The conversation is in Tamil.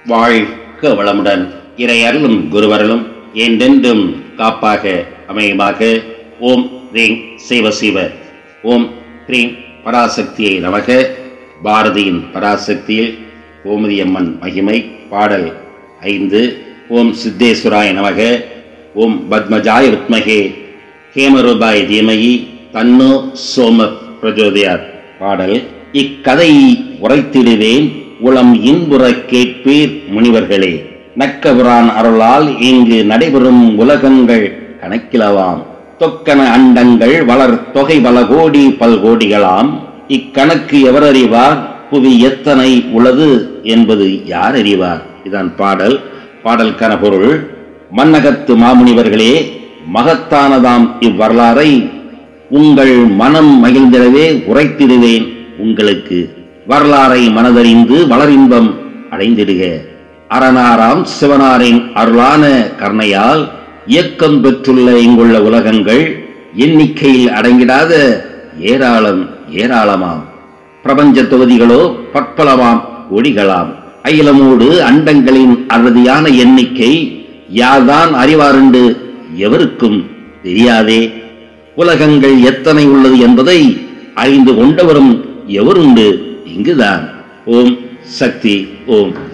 வாழ்க வளமுடன். இறையருளும் குருவருளும் என்றென்றும் காப்பாக அமையுமாக. ஓம் ரீம் சிவ சிவ. ஓம் ரீம் பராசக்தியை நமக. பாரதியின் பராசக்தியில் கோமதி அம்மன் மகிமை. பாடல் 5. ஓம் சித்தேஸ்வராய நமக. ஓம் பத்மஜாய வித்மகே ஹேமரூபாய் தீமகி தன்னோ சோம பிரஜோதயாத். பாடல். இக்கதை உரைத்திடுவேன் உளம் இன்புற கேட்பீர் முனிவர்களே. நக்கபுரான் அருளால் இங்கு நடைபெறும் உலகங்கள் கணக்கிலவாம். தொக்கன அண்டங்கள் வளர் தொகை பல கோடி பல்கோடிகளாம். இக்கணக்கு எவர் அறிவார்? புவி எத்தனை உள்ளது என்பது யார் அறிவார்? இதான் பாடல். பாடலுக்கான பொருள்: மன்னகத்து மாமுனிவர்களே, மகத்தானதாம் இவ்வரலாறை உங்கள் மனம் மகிழ்ந்திடவே உரைத்திடுவேன் உங்களுக்கு. வரலாறை மனதறிந்து வளரின்பம் அடைந்திடுக. அரணாராம் சிவனாரின் அருளான கருணையால் இயக்கம் பெற்றுள்ள இங்குள்ள உலகங்கள் எண்ணிக்கையில் அடங்கிடாத ஏராளம் ஏராளமாம். பிரபஞ்ச தொகுதிகளோ பற்பலமாம் கோடிகளாம். அகிலமோடு அண்டங்களின் அறுதியான எண்ணிக்கை யார்தான் அறிவாரென்று எவருக்கும் தெரியாதே. உலகங்கள் எத்தனை உள்ளது என்பதை அறிந்து கொண்டவரும் எவருண்டு இங்குதான். ஓம் சக்தி. ஓம்